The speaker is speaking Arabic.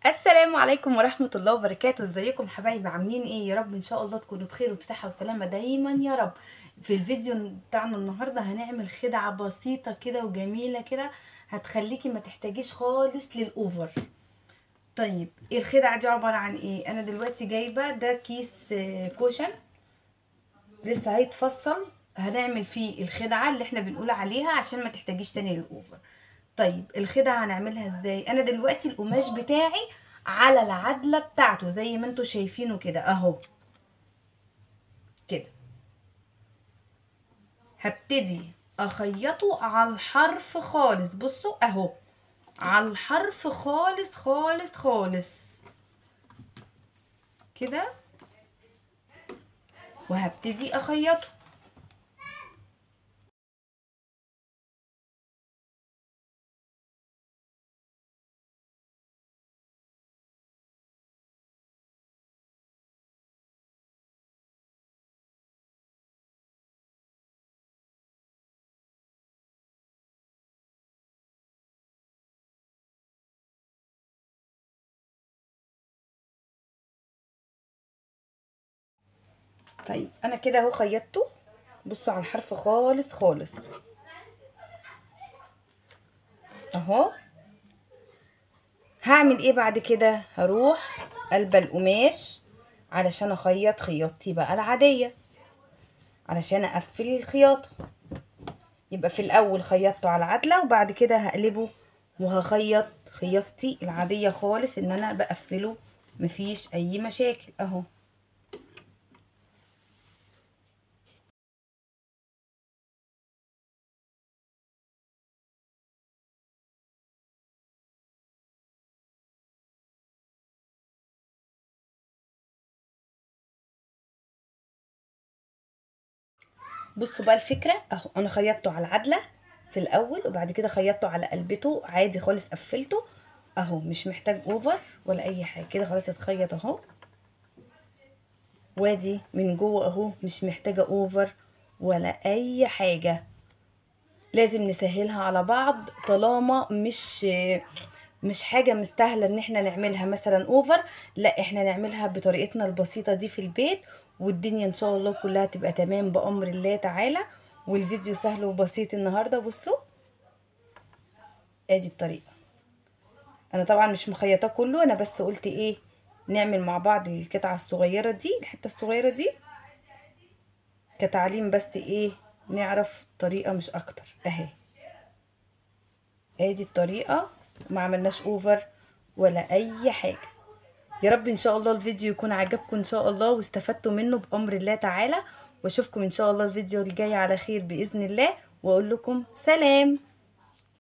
السلام عليكم ورحمة الله وبركاته. ازيكم حبايبي؟ عاملين ايه؟ يا رب ان شاء الله تكونوا بخير وبصحة وسلامة دايما يا رب. في الفيديو بتاعنا النهاردة هنعمل خدعة بسيطة كده وجميلة كده، هتخليكي ما تحتاجيش خالص للأوفر. طيب ايه الخدعة دي؟ عبارة عن ايه؟ انا دلوقتي جايبة ده كيس كوشن لسه هيتفصل، هنعمل فيه الخدعة اللي احنا بنقول عليها عشان ما تحتاجيش تاني للأوفر. طيب الخدعة هنعملها ازاي؟ انا دلوقتي القماش بتاعي على العدلة بتاعته زي ما انتوا شايفينه كده اهو كده. هبتدي اخيطه على الحرف خالص، بصوا اهو على الحرف خالص خالص خالص كده، وهبتدي اخيطه. طيب انا كده اهو خيطته، بصوا على الحرف خالص خالص اهو. هعمل ايه بعد كده؟ هروح قلبة القماش علشان اخيط خياطتي بقى العادية علشان اقفل الخياطة. يبقى في الاول خيطته على العدلة وبعد كده هقلبه وهخيط خياطتي العادية خالص ان انا بقفله، مفيش اي مشاكل اهو. بصوا بقى الفكرة اهو، انا خيطته على العدلة في الاول وبعد كده خيطته على قلبته عادي خالص، قفلته اهو، مش محتاج اوفر ولا اي حاجة كده، خلاص اتخيط اهو. وادي من جوه اهو، مش محتاجة اوفر ولا اي حاجة. لازم نسهلها على بعض طالما مش حاجة مستاهلة ان احنا نعملها مثلا اوفر، لا احنا نعملها بطريقتنا البسيطة دي في البيت، والدنيا ان شاء الله كلها تبقى تمام بأمر الله تعالى. والفيديو سهل وبسيط النهاردة. بصوا ادي الطريقة، انا طبعا مش مخيطاه كله، انا بس قلت ايه، نعمل مع بعض القطعة الصغيرة دي، الحتة الصغيرة دي كتعليم بس، ايه نعرف طريقة مش اكتر اهي. ادي الطريقة، ما عملناش اوفر ولا اي حاجة. يا رب ان شاء الله الفيديو يكون عجبكم ان شاء الله واستفدتوا منه بامر الله تعالى، واشوفكم ان شاء الله الفيديو الجاي على خير باذن الله، واقول لكم سلام.